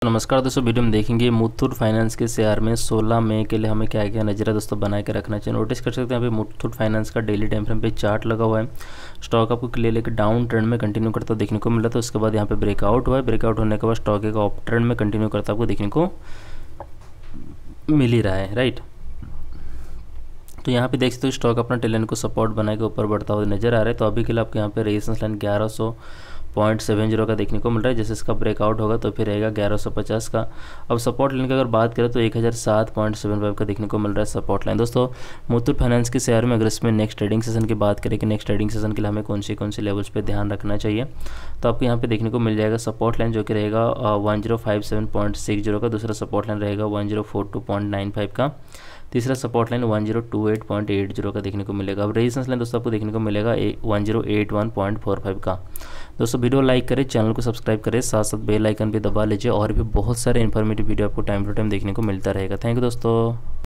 नमस्कार दोस्तों, वीडियो में देखेंगे मुथूट फाइनेंस के शेयर में 16 मई के लिए हमें क्या क्या नजर है दोस्तों बना के रखना चाहिए। नोटिस कर सकते हैं यहाँ पे मुथूट फाइनेंस का डेली टाइम फ्रेम पे चार्ट लगा हुआ है। स्टॉक आपको क्लियर एक डाउन ट्रेंड में कंटिन्यू करता हुआ देखने को मिला था। उसके बाद यहाँ पे ब्रेकआउट हुआ है। ब्रेकआउट होने के बाद स्टॉक एक अप ट्रेंड में कंटिन्यू करता आपको देखने को मिल ही रहा है, राइट। तो यहाँ पे देख सकते हो स्टॉक अपना टेलन को सपोर्ट बना के ऊपर बढ़ता हुआ नजर आ रहा है। तो अभी के लिए आपको यहाँ पे रेजिस्टेंस लाइन 1100.70 का देखने को मिल रहा है। जैसे इसका ब्रेकआउट होगा तो फिर रहेगा 1150 का। अब सपोर्ट लाइन की अगर बात करें तो 1007.75 का देखने को मिल रहा है सपोर्ट लाइन। दोस्तों मुथूट फाइनेंस के शेयर में अगर इसमें नेक्स्ट ट्रेडिंग सेशन की बात करें कि नेक्स्ट ट्रेडिंग सेशन के लिए हमें कौन सी लेवल्स पे ध्यान रखना चाहिए, तो आपको यहाँ पे देखने को मिल जाएगा सपोर्ट लाइन जो कि रहेगा 1057.60 का। दूसरा सपोर्ट लाइन रहेगा 1042.95 का। तीसरा सपोर्ट लाइन 1028.80 का देखने को मिलेगा। अब रेजिस्टेंस लाइन दोस्तों आपको देखने को मिलेगा 1081.45 का। दोस्तों वीडियो लाइक करें, चैनल को सब्सक्राइब करें, साथ साथ बेल आइकन भी दबा लीजिए। और भी बहुत सारे इन्फॉर्मेटिव वीडियो आपको टाइम टू टाइम देखने को मिलता रहेगा। थैंक यू दोस्तों।